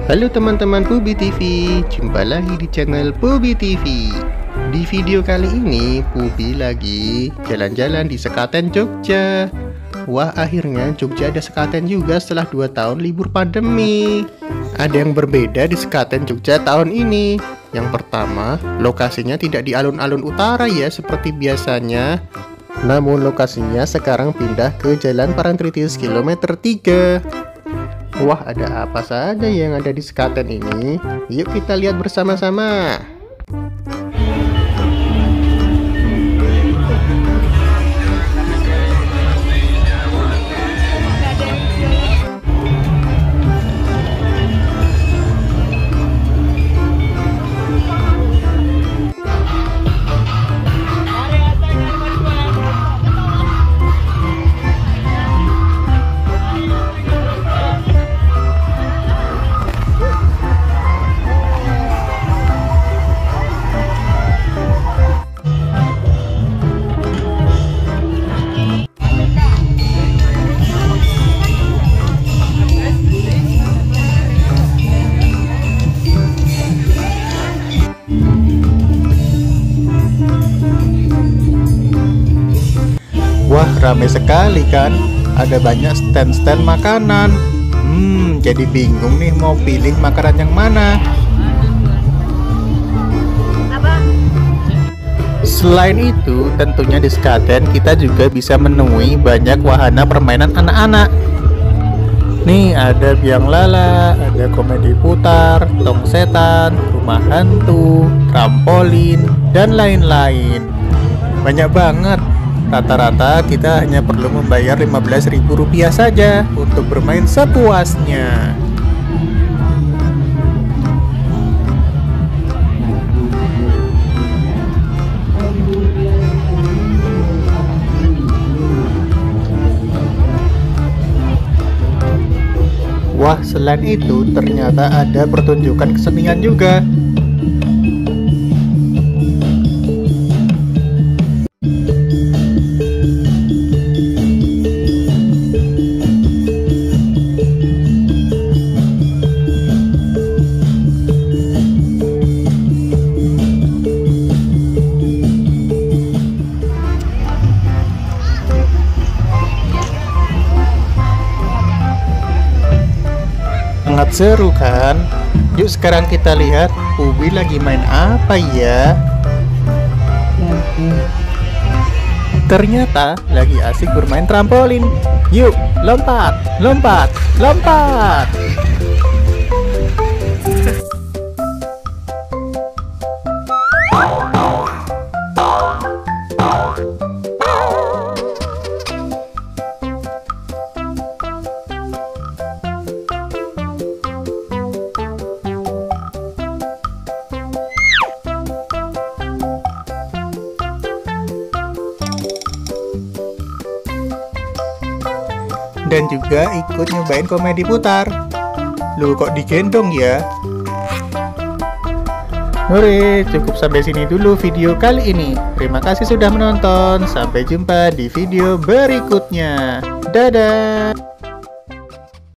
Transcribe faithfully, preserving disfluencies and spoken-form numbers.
Halo teman-teman Pubi T V, jumpa lagi di channel Pubi T V. Di video kali ini Pubi lagi jalan-jalan di Sekaten Jogja. Wah, akhirnya Jogja ada Sekaten juga setelah dua tahun libur pandemi. Ada yang berbeda di Sekaten Jogja tahun ini. Yang pertama, lokasinya tidak di alun-alun utara ya seperti biasanya. Namun lokasinya sekarang pindah ke Jalan Parangtritis kilometer tiga. Wah, ada apa saja yang ada di Sekaten ini? Yuk kita lihat bersama-sama. Wah, ramai sekali kan? Ada banyak stand-stand makanan. Hmm, jadi bingung nih mau pilih makanan yang mana. Selain itu, tentunya di Sekaten kita juga bisa menemui banyak wahana permainan anak-anak. Nih, ada biang lala, ada komedi putar, tong setan, rumah hantu, trampolin, dan lain-lain. Banyak banget. Rata-rata kita hanya perlu membayar lima belas ribu rupiah saja untuk bermain sepuasnya. Wah, selain itu ternyata ada pertunjukan kesenian juga. Sangat seru kan? Yuk sekarang kita lihat Pubi lagi main apa ya? Ternyata lagi asik bermain trampolin. Yuk lompat, lompat, lompat. Dan juga ikut nyobain komedi putar. Loh, kok digendong ya? Hore, cukup sampai sini dulu video kali ini. Terima kasih sudah menonton. Sampai jumpa di video berikutnya. Dadah.